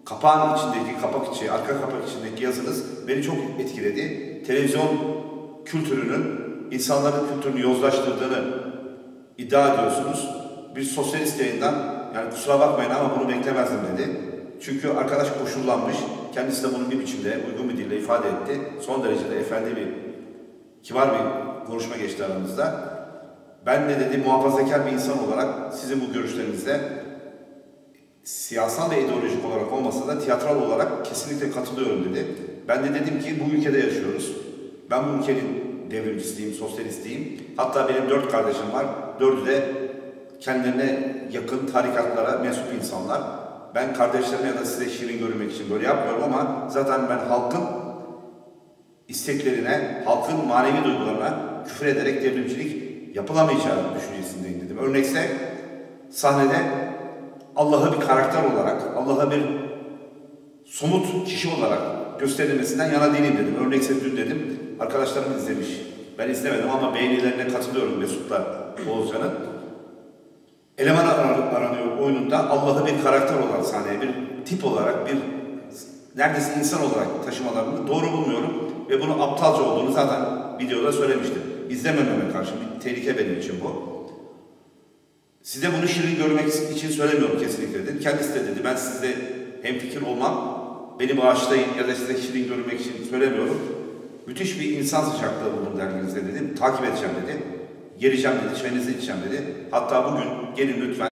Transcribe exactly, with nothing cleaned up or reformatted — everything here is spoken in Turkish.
kapağın içindeki, kapak içi, arka kapak içindeki yazınız beni çok etkiledi. Televizyon kültürünün insanların kültürünü yozlaştırdığını iddia ediyorsunuz. Bir sosyalist yayından, yani kusura bakmayın ama bunu beklemezdim dedi. Çünkü arkadaş koşullanmış, kendisi de bunu bir biçimde, uygun bir dille ifade etti. Son derece de efendi bir, kibar bir konuşma geçti aramızda. Ben de dedi muhafazakar bir insan olarak sizin bu görüşlerinizde siyasal ve ideolojik olarak olmasa da tiyatral olarak kesinlikle katılıyorum dedi. Ben de dedim ki bu ülkede yaşıyoruz. Ben bu ülkenin devrimcisiyim, sosyalistiyim. Hatta benim dört kardeşim var. Dördü de kendilerine yakın tarikatlara mensup insanlar. Ben kardeşlerime ya da size şirin görünmek için böyle yapmıyorum ama zaten ben halkın isteklerine, halkın manevi duygularına küfür ederek devrimcilik yapılamayacağı düşüncesindeyim dedim. Örnekse sahnede Allah'ı bir karakter olarak, Allah'ı bir somut kişi olarak gösterilmesinden yana değilim dedim. Örnekse dün dedim, arkadaşlarım izlemiş. Ben izlemedim ama beğenilerine katılıyorum Mesut'la Oğuzcan'ın. Eleman aranıyor oyununda Allah'ı bir karakter olarak sahneye, bir tip olarak, bir neredeyse insan olarak taşımalarını doğru bulmuyorum. Ve bunun aptalca olduğunu zaten videoda söylemiştim. İzlemememe karşı bir tehlike benim için bu. Size bunu şirin görmek için söylemiyorum kesinlikle dedi. Kendisi de dedi, ben sizle hemfikir olmam, beni bağışlayın ya da size şirin görmek için söylemiyorum. Müthiş bir insan sıcaklığı bulun derginizde dedim. Takip edeceğim dedi. Geleceğim dedi, çayınızı içeceğim dedi. Hatta bugün gelin lütfen